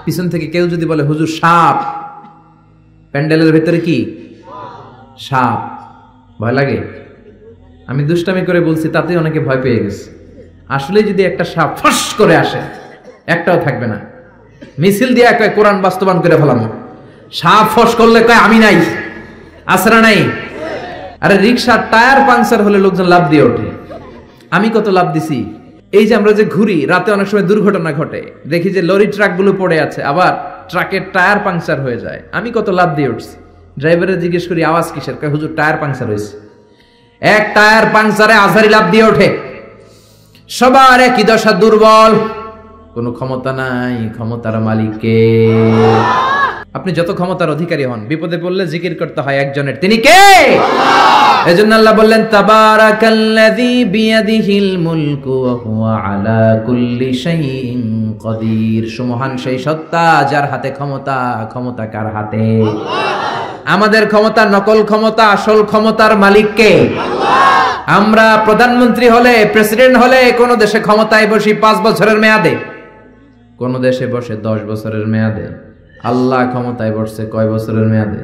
পিছন থেকে কেউ যদি বলে হুজুর সাপ, প্যান্ডেলের ভেতরে কি সাপ, ভয় লাগে? আমি দুষ্টামি করে বলছি, তাতে অনেকে ভয় পেয়ে গেছে। আসলে যদি একটা সাপ ফস করে আসে, একটাও থাকবে না, মিছিল দিয়ে কয় কোরআন বাস্তবায়ন করে ফেলাম। সাপ ফস করলে কয় আমি নাই, আসরা নাই। আরে রিক্সার টায়ার পাংচার হলে লোকজন লাভ দিয়ে ওঠে, আমি কত লাভ দিছি। এই যে আমরা যে ঘুরি, রাতে অনেক সময় দুর্ঘটনা ঘটে, দেখি যে লরি ট্রাকগুলো পড়ে আছে, আবার ট্রাকের টায়ার পাংচার হয়ে যায়, আমি কত লাভ দিয়ে উঠছি। ড্রাইভারে জিজ্ঞেস করি আওয়াজ কিসের, কয় হুজুর টায়ার পাংচার হয়েছে। এক টায়ার পাংচারে আজারি লাভ দিয়ে ওঠে। সবার একই দশা, দুর্বল, কোনো ক্ষমতা নাই, ক্ষমতার মালিককে। আপনি যত ক্ষমতার অধিকারী হন, বিপদে পড়লে জিকির করতে হয় একজনের, তিনি কে? এজন্য আল্লাহ বললেন তাবারাকাল্লাযী বিয়াদিহিল মুলকু ওয়া হুয়া আলা কুল্লি শাইইন কাদির। সুমহান সেই সত্তা যার হাতে ক্ষমতা, ক্ষমতা কার হাতে? আমাদের ক্ষমতা নকল ক্ষমতা, আসল ক্ষমতার মালিক কে? আমরা প্রধানমন্ত্রী হলে, প্রেসিডেন্ট হলে কোন দেশে ক্ষমতায় বসি 5 বছরের মেয়াদে, কোন দেশে বসে 10 বছরের মেয়াদে। আল্লাহ ক্ষমতায় বসছে কয় বছরের মেয়াদে?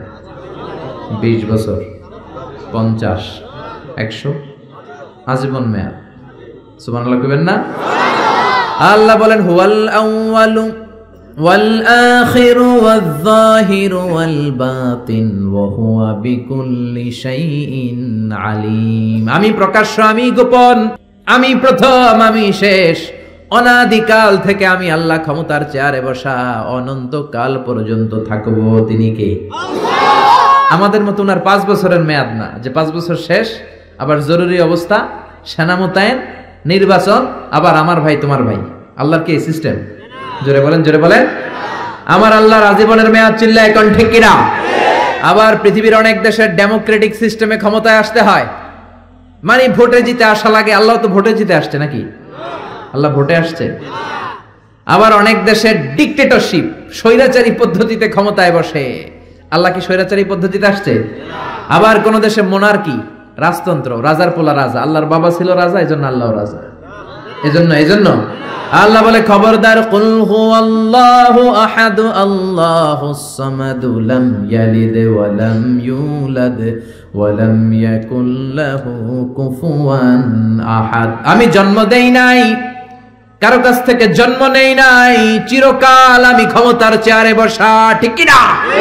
20 বছর, 50, 100, আজীবন মেয়াদ। সুবহানাল্লাহ কইবেন না? আল্লাহ বলেন হুয়াল আউয়ালু ওয়াল আখিরু ওয়াল যাহিরু ওয়াল বাতিন ওয়া হুয়া বিকুল্লি শাইইন আলিম। আমি প্রকাশ্য, আমি গোপন, আমি প্রথম, আমি শেষ। অনাদিকাল থেকে আমি আল্লাহ ক্ষমতার চেয়ারে বসা, অনন্তকাল পর্যন্ত থাকবো। তিনি কে? আমাদের মতো উনার 5 বছরের মেয়াদ না, যে 5 বছর শেষ, আবার জরুরি অবস্থা, সেনা মোতায়েন, নির্বাচন, আবার আমার ভাই তোমার ভাই। আল্লাহর কি সিস্টেম? জোরে বলেন, জোরে বলেন। আমার আল্লাহর আজীবনের মেয়াদ, চিল্লায় এখন ঠিক কিনা? আবার পৃথিবীর অনেক দেশের ডেমোক্রেটিক সিস্টেমে ক্ষমতায় আসতে হয়, মানে ভোটে জিতে আসা লাগে। আল্লাহ তো ভোটে জিতে আসছে নাকি? আল্লাহ ভোটে আসছে। আবার অনেক দেশের ডিক্টেটরশিপ, স্বৈরাচারী পদ্ধতিতে ক্ষমতায় বসে। আল্লাহ কি স্বৈরাচারী পদ্ধতিতে আসছে? আবার কোন দেশে মোনার্কি, রাজতন্ত্র, রাজার পোলা রাজা, আল্লাহর বাবা ছিল রাজা, এজন্য আল্লাহ রাজা। এজন্য আল্লাহ বলে খবরদার, কুল হুয়াল্লাহু আহাদ আল্লাহুস সামাদ লাম ইয়ালিদ ওয়া লাম ইউলাদ ওয়া লাম ইয়াকুল লাহু কুফুয়ান আহাদ। আমি জন্ম দেই নাই, কারো কাছ থেকে জন্ম নেই নাই, চিরকাল আমি ক্ষমতার চেয়ারে বসা, ঠিক কি না?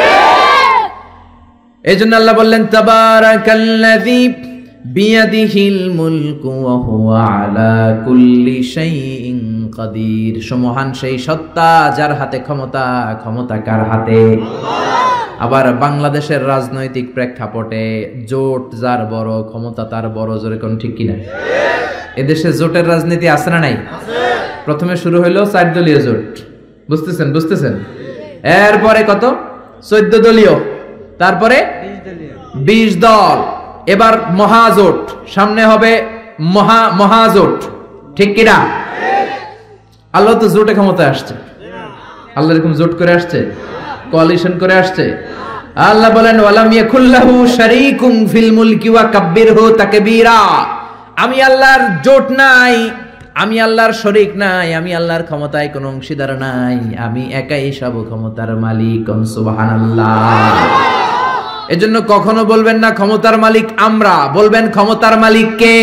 এজন্য আল্লাহ বললেন তাবারাকাল্লাযী বিয়াদিহিল মুলকু ওয়া হুয়া আলা কুল্লি শাইইন কাদির। সুমহান সেই সত্তা যার হাতে ক্ষমতা, ক্ষমতা কার হাতে? আবার বাংলাদেশের রাজনৈতিক প্রেক্ষাপটে জোট যার বড়, ক্ষমতা তার বড়। জোরে কোন ঠিক কিনা? এদেশে জোটের রাজনীতি আছে না নাই? প্রথমে শুরু হইলো 4 দলীয় জোট, বুঝতেছেন? এরপরে কত? 14 দলীয়, তারপরে 20 দল, এবার মহাজোট, সামনে হবে মহাজোট, ঠিক কিনা? আল্লাহ তো জোটে ক্ষমতায় আসছে, আল্লাহ এরকম জোট করে আসছে, কোয়ালিশন করে আসছে। আল্লাহ বলেন ওয়ালাম ইয়াকুল্লাহু শারীকুম ফিল মুলকি ওয়া কাব্বিরহু তাকবীরা। আমি আল্লাহর জোট নাই, আমি আল্লাহর শরীক নাই, আমি আল্লাহর ক্ষমতায় কোনো অংশীদার নাই, আমি একাই সব ক্ষমতার মালিক। সুবহানাল্লাহ। এজন্য কখনো বলবেন না ক্ষমতার মালিক আমরা, বলবেন ক্ষমতার মালিক কে?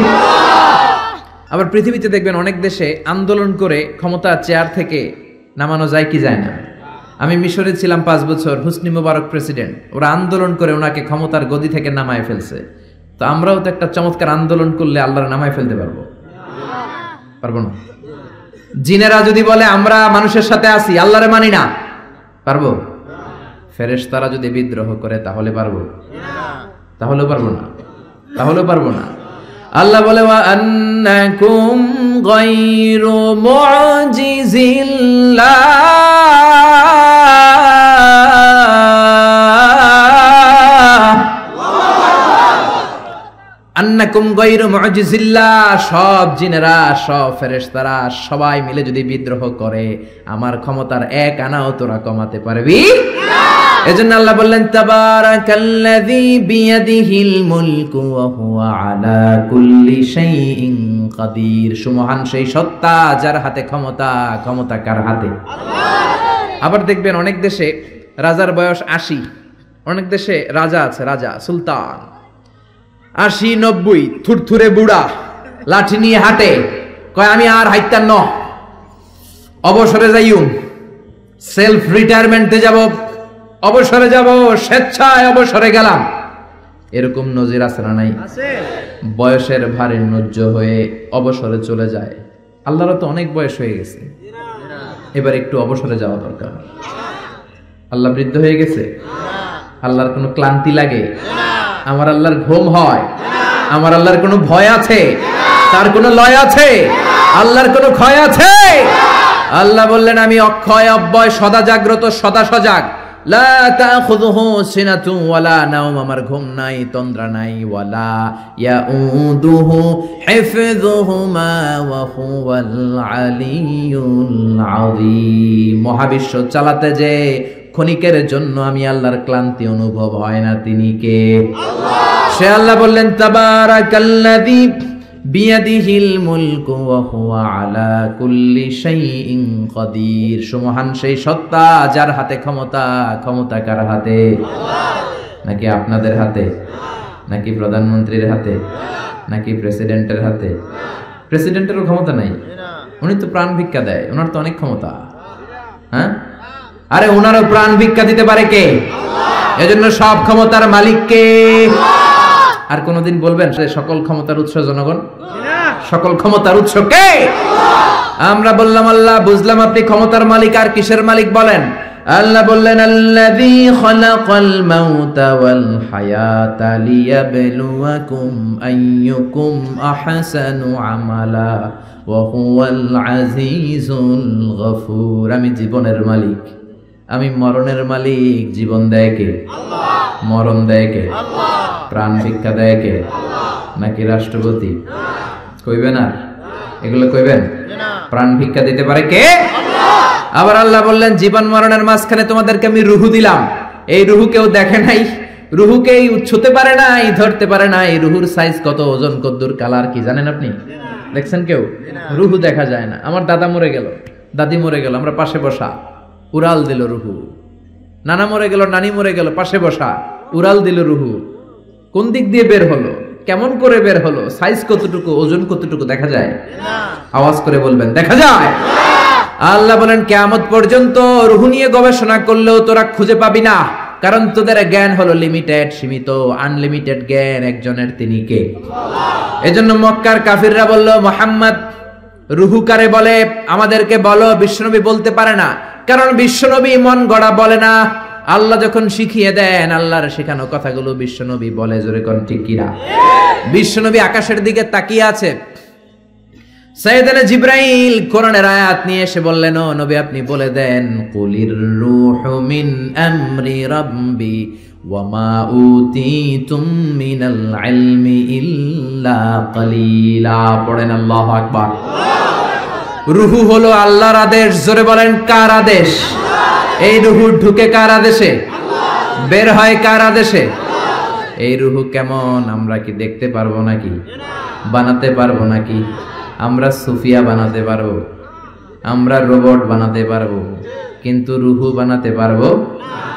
আবার পৃথিবীতে দেখবেন অনেক দেশে আন্দোলন করে ক্ষমতার চেয়ার থেকে নামানো যায় কি যায় না। আমি মিশরে ছিলাম 5 বছর, হোসনি মোবারক প্রেসিডেন্ট, ওরা আন্দোলন করে ওনাকে ক্ষমতার গদি থেকে নামায় ফেলছে। তো আমরাও তো একটা চমৎকার আন্দোলন করলে আল্লাহর নামায় ফেলতে পারবো না? জিনেরা যদি বলে আমরা মানুষের সাথে আছি, আল্লাহরে মানি না, পারবো? ফেরেশতারা যদি বিদ্রোহ করে তাহলে পারবো? তাহলেও পারবো না। আল্লাহ বলে ওয়া আন্নাকুম গায়রু মুজিজিল্লাহ, আন্নাকুম গায়রু মুজিজিল্লাহ। সব জিনেরা, সব ফেরেশতারা সবাই মিলে যদি বিদ্রোহ করে, আমার ক্ষমতার 1 আনাও তোরা কমাতে পারবি না। এজন্য আল্লাহ বললেন তাবারাকাল্লাযী বিয়াদিহিল মুলকু ওয়া হুয়া আলা কুল্লি শাইইন কাদির। সুমহান সেই সত্তা যার হাতে ক্ষমতা, ক্ষমতা কার হাতে? আবার দেখবেন অনেক দেশে রাজার বয়স ৮০, অনেক দেশে রাজা আছে, রাজা সুলতান ৮০-৯০, থুরথুরে বুড়া, লাঠি নিয়ে হাঁটে, কয় আমি আর হাইতার ন, অবসরে যাইউম, সেলফ রিটায়ারমেন্টে যাব, অবসরে যাব, স্বেচ্ছায় অবসরে গেলাম। এরকম নজির আছে না নাই? বয়সের ভারে নুজ্জ হয়ে অবসরে চলে যায়। আল্লাহর তো অনেক বয়স হয়ে গেছে, এবার একটু অবসরে যাওয়া দরকার। আল্লাহ বৃদ্ধ হয়ে গেছে? আল্লাহর কোনো ক্লান্তি লাগে? আমার আল্লাহর ঘুম হয়? আমার আল্লাহর কোনো ভয় আছে? তার কোনো লয় আছে? আল্লাহর কোনো ক্ষয় আছে? আল্লাহ বললেন আমি অক্ষয় অব্যয়, সদা জাগ্রত, সদা সজাগ। লা তাখুযুহু সিনাতুন ওয়ালা নাওম, আমার ঘুম নাই, তন্দ্রা নাই। ওয়ালা ইয়াউদুহু হিফযুহুমা ওয়া হুয়াল আলিয়্যুল আযীম। মহাবিশ্ব চালাতে যে ক্ষণিকের জন্য আমি আল্লাহর ক্লান্তি অনুভব হয় না, তিনি কে? আল্লাহ। সে আল্লাহ বললেন তাবারাকাল্লাযী বিয়াদিহিল মুলকু ওয়া হুয়া আলা কুল্লি শাইইন কাদির। সুমহান সেই সত্তা যার হাতে ক্ষমতা। ক্ষমতা কার হাতে? আল্লাহ। নাকি আপনাদের হাতে? নাকি প্রধানমন্ত্রীর হাতে? নাকি প্রেসিডেন্টের হাতে? প্রেসিডেন্টেরও ক্ষমতা নাই, উনি তো প্রাণ ভিক্ষা দেয়, ওনার তো অনেক ক্ষমতা। হ্যাঁ, আরে ওনারও প্রাণ ভিক্ষা দিতে পারে কে? আল্লাহ। এজন্য সব ক্ষমতার মালিক কে? আল্লাহ। আর কোনদিন বলবেন সে সকল ক্ষমতার উৎস জনগণ? সকল ক্ষমতার উৎস কে? আল্লাহ। আমরা বললাম আল্লাহ, বুঝলাম আপনি ক্ষমতার মালিক, আর কিসের মালিক বলেন? আল্লাহ বললেন আল্লাযী খালাকাল মাউতা ওয়াল হায়াতা লিয়াবলুয়াকুম আইয়ুকুম আহসানু আমালা ওয়া হুয়াল আজিজুল গফুর। আমি জীবনের মালিক, আমি মরণের মালিক। জীবন দেয় কে? আল্লাহ। মরণ দেয় কে? আল্লাহ। প্রাণ ভিক্ষা দেয় কে? আল্লাহ। নাকি রাষ্ট্রপতি? কইবেন আর এগুলো কইবেন? প্রাণ ভিক্ষা দিতে পারে কে? আল্লাহ। আবার আল্লাহ বললেন জীবন মরণের মাঝখানে তোমাদেরকে আমি রুহু দিলাম। এই রুহু কেউ দেখে নাই, রুহুকে ছুতে পারে নাই, ধরতে পারে না। এই রুহুর সাইজ কত, ওজন কদ্দুর, কালার কি জানেন আপনি? দেখছেন কেউ? রুহু দেখা যায় না। আমার দাদা মরে গেল, দাদি মরে গেল, আমরা পাশে বসা, উড়াল দিল রুহু। নানা মরে গেল, নানি মরে গেল, পাশে বসা, উড়াল দিল রুহু। কোন দিক দিয়ে বের হলো, কেমন করে বের হলো, সাইজ কতটুকু, ওজন কতটুকু দেখা যায়? আওয়াজ করে বলবেন দেখা যায়। আল্লাহ বলেন কিয়ামত পর্যন্ত রুহু নিয়ে গবেষণা করলেও তোরা খুঁজে পাবি না, কারণ তোদের জ্ঞান হলো লিমিটেড, সীমিত। আনলিমিটেড জ্ঞান একজনের, তিনি কে? আল্লাহ। এজন্য মক্কার কাফিররা বলল মুহাম্মদ রুহু কারে বলে আমাদেরকে বলো। বিশ্বনবী বলতে পারে না, কারণ বিশ্বনবী মন গড়া বলে না। আল্লাহ যখন শিখিয়ে দেন, আল্লাহর শেখানো কথাগুলো বিশ্বনবী বলে। জোরে কোন ঠিক কিনা? বিশ্বনবী আকাশের দিকে তাকিয়ে আছে। সাইয়েদনা জিবরাইল কোরআনের আয়াত নিয়ে এসে বললেন ও নবী আপনি বলে দেন কুলির রূহু মিন আমরি রাব্বি ওয়া মা উতিতুম মিনাল ইলমি ইল্লা কালিলা। পড়েন আল্লাহু আকবার। রূহু হলো আল্লাহর আদেশ। জোরে বলেন কার আদেশ? এই রূহু ঢুকে কার আদেশে? বের হয় কার আদেশে? এই রূহু কেমন আমরা কি দেখতে পারবো নাকি? বানাতে পারবো নাকি? আমরা সুফিয়া বানাতে পারবো, আমরা রোবট বানাতে পারবো, কিন্তু রূহু বানাতে পারবো